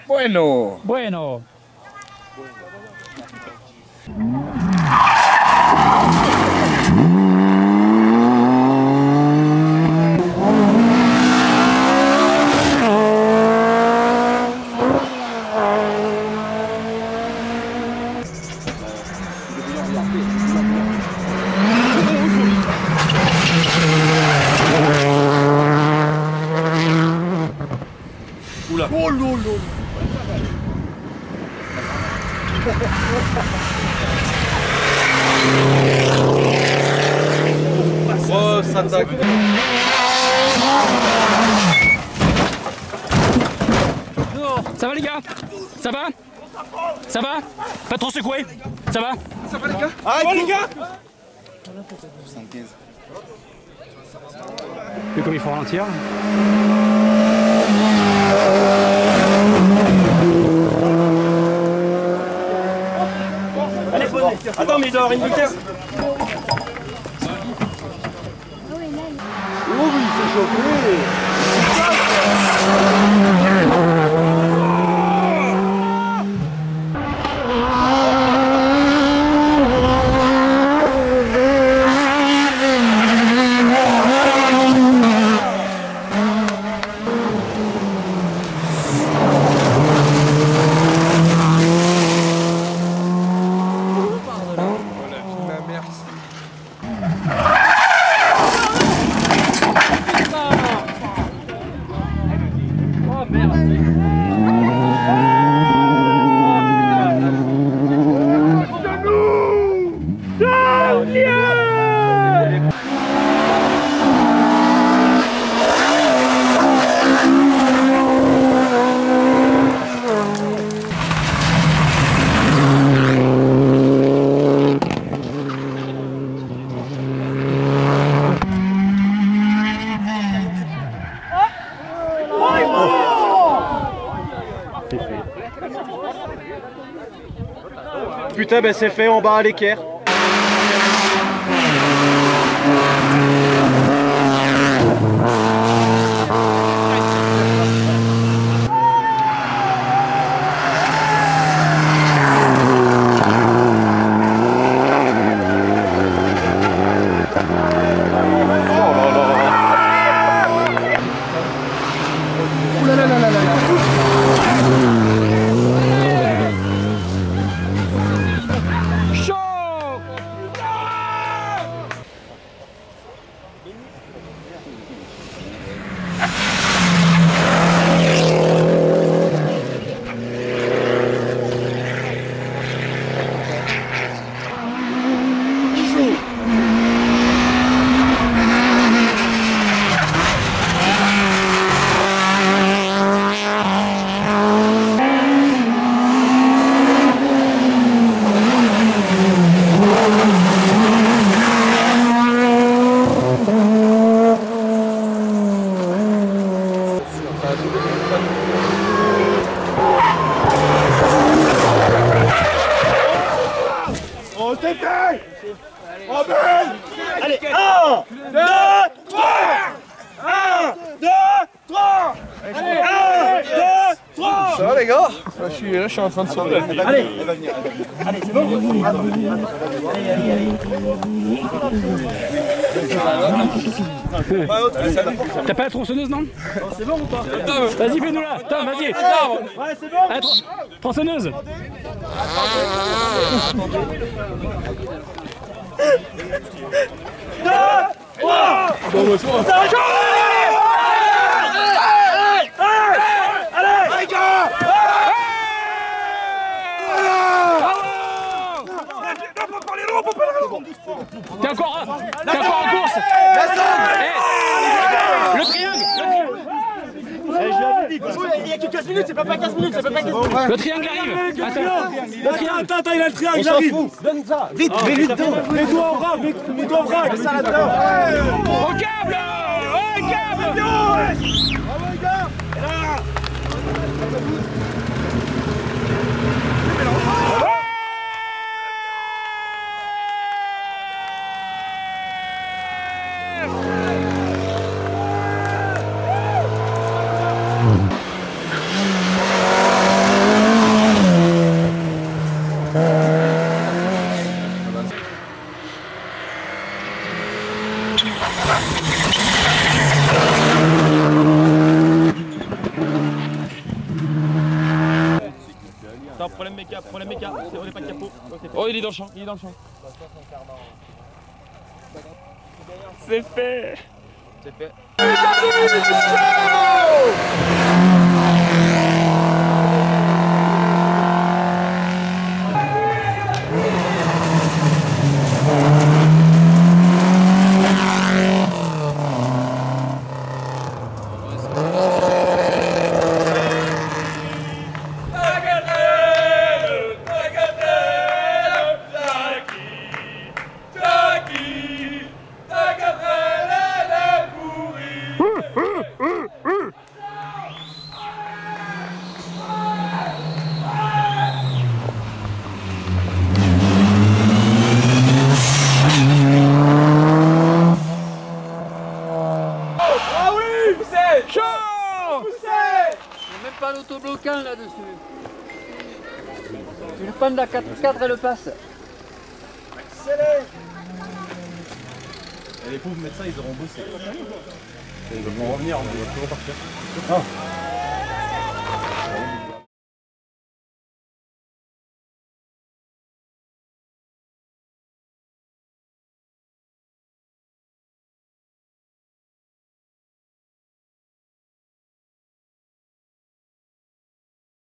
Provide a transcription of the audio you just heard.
Bueno. Bueno. Oula. Oh lolo. Oh, ça attaque. Ça va les gars? Ça va? Ça va? Pas trop secoué? Ça va? Ça va les gars? Ah bon les gars? 75. Et comme il faut ralentir. Allez, posez. Attends, mais il doit avoir une vitesse. Oh oui, c'est chauffé. Putain, ben c'est fait, on barre à l'équerre. On t'éteint. On belle. Allez, 1, 2, 3. 1, 2, 3. Allez, 1, 2, 3. Ça va les gars? Là je suis en train de sauver. Allez, allez, c'est bon? T'as pas la tronçonneuse, non? C'est bon ou pas? Vas-y, fais-nous là. Tom, vas-y. Ouais, c'est bon. Allez, tronçonneuse. T'es encore en course. Le triangle. Il y a que 15 minutes, c'est pas 15 minutes, c'est pas 15 minutes. Le triangle arrive. Attends. Attends, il a le triangle, il arrive. Donne ça. Vite, mets-lui dedans. Mets-toi en vrac, mets-toi en vrac. Mets ça là-dedans. Au câble. Au câble. Bravo les gars. Attends, problème méca, on n'est pas de capot. Oh, il est dans le champ, C'est fait. C'est fait. Pas l'autobloquant là-dessus. Tu le prends de la 4x4 et le passe. Accélère. Et les pauvres médecins, ils auront bossé. Ils vont revenir, on va toujours partir.